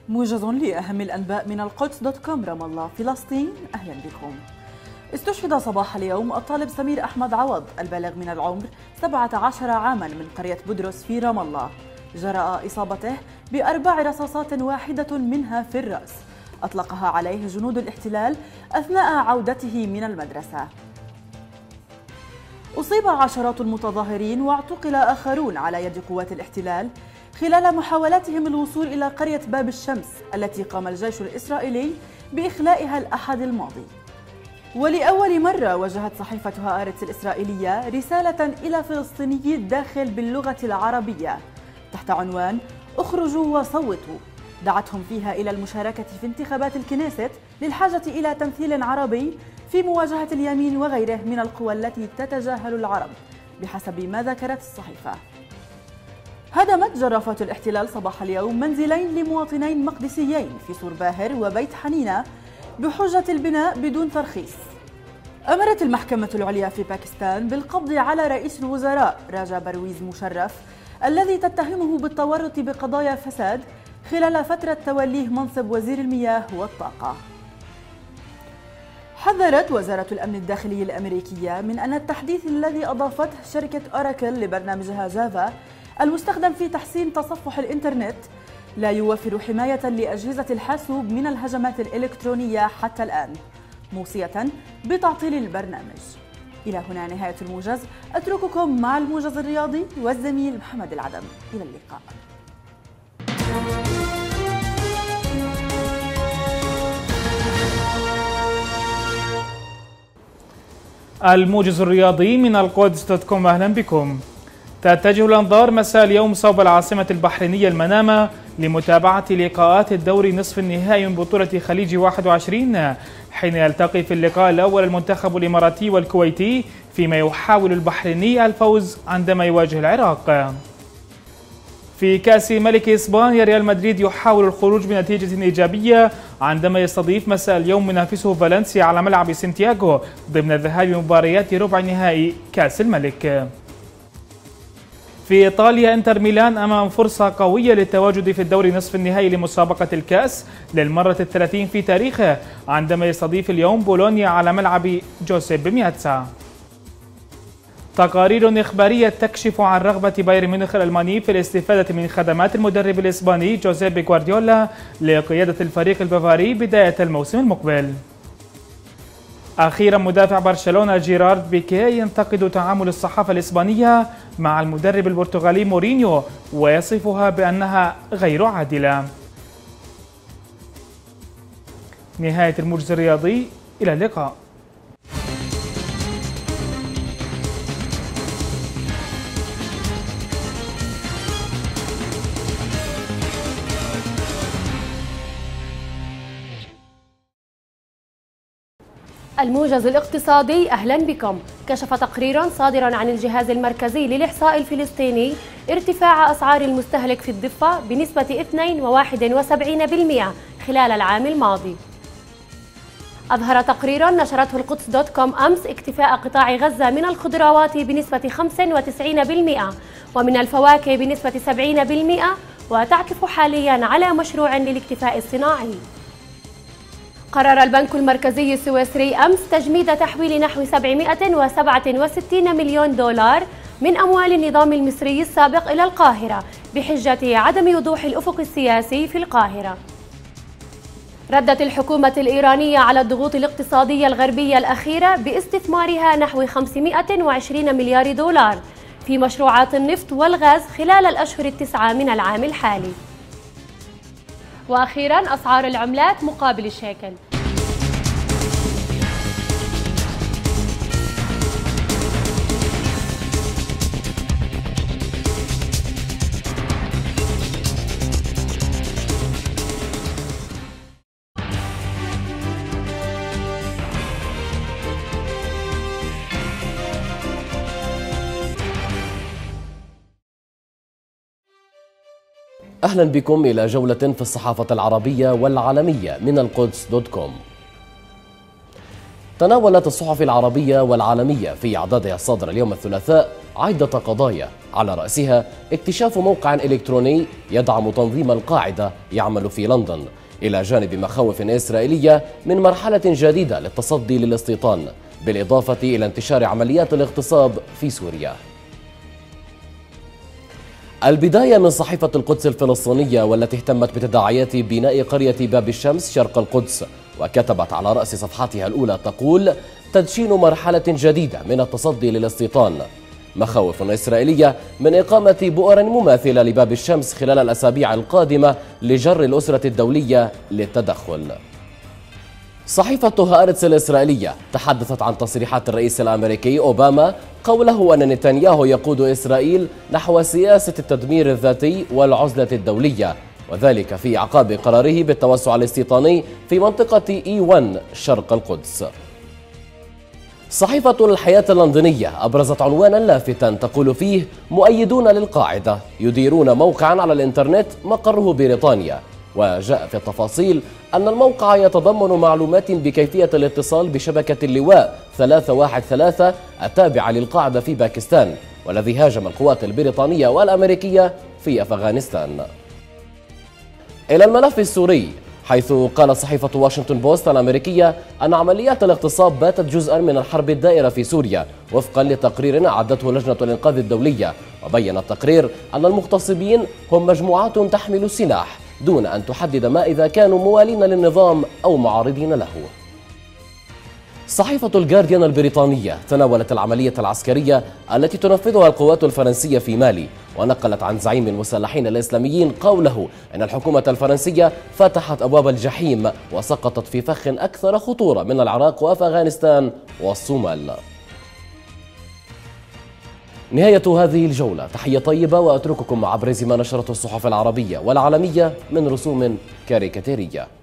موجز لأهم الأنباء من القدس .com. رام الله فلسطين، أهلا بكم. استشهد صباح اليوم الطالب سمير أحمد عوض البالغ من العمر 17 عاما من قرية بدرس في رام الله، جراء إصابته ب4 رصاصات واحدة منها في الرأس أطلقها عليه جنود الاحتلال أثناء عودته من المدرسة. أصيب عشرات المتظاهرين واعتقل آخرون على يد قوات الاحتلال خلال محاولاتهم الوصول إلى قرية باب الشمس التي قام الجيش الإسرائيلي بإخلائها الأحد الماضي. ولأول مرة وجهت صحيفة هآرتس الإسرائيلية رسالة إلى فلسطينيي الداخل باللغة العربية تحت عنوان اخرجوا وصوتوا، دعتهم فيها إلى المشاركة في انتخابات الكنيست للحاجة إلى تمثيل عربي في مواجهة اليمين وغيره من القوى التي تتجاهل العرب بحسب ما ذكرت الصحيفة. هدمت جرافات الاحتلال صباح اليوم منزلين لمواطنين مقدسيين في سور باهر وبيت حنينة بحجة البناء بدون ترخيص. أمرت المحكمة العليا في باكستان بالقبض على رئيس الوزراء راجا برويز مشرف الذي تتهمه بالتورط بقضايا فساد خلال فترة توليه منصب وزير المياه والطاقة. حذرت وزارة الأمن الداخلي الأمريكية من أن التحديث الذي أضافته شركة أوراكل لبرنامجها جافا المستخدم في تحسين تصفح الإنترنت لا يوفر حماية لأجهزة الحاسوب من الهجمات الإلكترونية حتى الآن، موصية بتعطيل البرنامج. إلى هنا نهاية الموجز، أترككم مع الموجز الرياضي والزميل محمد العدم. إلى اللقاء. الموجز الرياضي من القدس .com. أهلا بكم. تتجه الأنظار مساء اليوم صوب العاصمة البحرينية المنامة لمتابعة لقاءات الدوري نصف النهائي من بطولة خليج 21، حين يلتقي في اللقاء الأول المنتخب الإماراتي والكويتي، فيما يحاول البحريني الفوز عندما يواجه العراق. في كأس ملك إسبانيا ريال مدريد يحاول الخروج بنتيجة إيجابية عندما يستضيف مساء اليوم منافسه فالنسيا على ملعب سانتياغو ضمن الذهاب لمباريات ربع نهائي كأس الملك. في إيطاليا إنتر ميلان أمام فرصة قوية للتواجد في الدوري نصف النهائي لمسابقة الكأس للمرة 30 في تاريخه عندما يستضيف اليوم بولونيا على ملعب جوزيب مياتزا. تقارير إخبارية تكشف عن رغبة بايرن ميونخ الألماني في الاستفادة من خدمات المدرب الإسباني جوزيب غوارديولا لقيادة الفريق البافاري بداية الموسم المقبل. أخيرا مدافع برشلونة جيرارد بيكي ينتقد تعامل الصحافة الإسبانية مع المدرب البرتغالي مورينيو ويصفها بأنها غير عادلة. نهاية الموجز الرياضي، إلى اللقاء. الموجز الاقتصادي، أهلا بكم. كشف تقرير صادر عن الجهاز المركزي للإحصاء الفلسطيني ارتفاع أسعار المستهلك في الضفة بنسبة 2.71% خلال العام الماضي. أظهر تقرير نشرته القدس .com أمس اكتفاء قطاع غزة من الخضروات بنسبة 95% ومن الفواكه بنسبة 70%، وتعكف حاليا على مشروع للاكتفاء الصناعي. قرر البنك المركزي السويسري أمس تجميد تحويل نحو 767 مليون دولار من أموال النظام المصري السابق إلى القاهرة بحجة عدم وضوح الأفق السياسي في القاهرة. ردت الحكومة الإيرانية على الضغوط الاقتصادية الغربية الأخيرة باستثمارها نحو 520 مليار دولار في مشروعات النفط والغاز خلال الأشهر التسعة من العام الحالي. وأخيراً أسعار العملات مقابل الشيكل. أهلا بكم إلى جولة في الصحافة العربية والعالمية من القدس .com. تناولت الصحف العربية والعالمية في إعدادها الصادر اليوم الثلاثاء عدة قضايا، على رأسها اكتشاف موقع إلكتروني يدعم تنظيم القاعدة يعمل في لندن، إلى جانب مخاوف إسرائيلية من مرحلة جديدة للتصدي للاستيطان، بالإضافة إلى انتشار عمليات الاغتصاب في سوريا. البداية من صحيفة القدس الفلسطينية، والتي اهتمت بتداعيات بناء قرية باب الشمس شرق القدس، وكتبت على رأس صفحتها الأولى تقول: تدشين مرحلة جديدة من التصدي للاستيطان، مخاوف إسرائيلية من إقامة بؤر مماثلة لباب الشمس خلال الأسابيع القادمة لجر الأسرة الدولية للتدخل. صحيفة هآرتس الإسرائيلية تحدثت عن تصريحات الرئيس الأمريكي أوباما قوله أن نتنياهو يقود إسرائيل نحو سياسة التدمير الذاتي والعزلة الدولية، وذلك في أعقاب قراره بالتوسع الاستيطاني في منطقة E1 شرق القدس. صحيفة الحياة اللندنية أبرزت عنوانا لافتا تقول فيه: مؤيدون للقاعدة يديرون موقعا على الإنترنت مقره بريطانيا، وجاء في التفاصيل أن الموقع يتضمن معلومات بكيفية الاتصال بشبكة اللواء 313 التابعة للقاعدة في باكستان، والذي هاجم القوات البريطانية والأمريكية في أفغانستان. إلى الملف السوري، حيث قالت صحيفة واشنطن بوست الأمريكية أن عمليات الاغتصاب باتت جزءا من الحرب الدائرة في سوريا، وفقا لتقرير أعدته لجنة الإنقاذ الدولية. وبين التقرير أن المغتصبين هم مجموعات تحمل السلاح دون أن تحدد ما إذا كانوا موالين للنظام أو معارضين له. صحيفة الجارديان البريطانية تناولت العملية العسكرية التي تنفذها القوات الفرنسية في مالي، ونقلت عن زعيم المسلحين الإسلاميين قوله أن الحكومة الفرنسية فتحت أبواب الجحيم وسقطت في فخ أكثر خطورة من العراق وأفغانستان والصومال. نهاية هذه الجولة، تحية طيبة، وأترككم مع أبرز ما نشرته الصحف العربية والعالمية من رسوم كاريكاتيرية.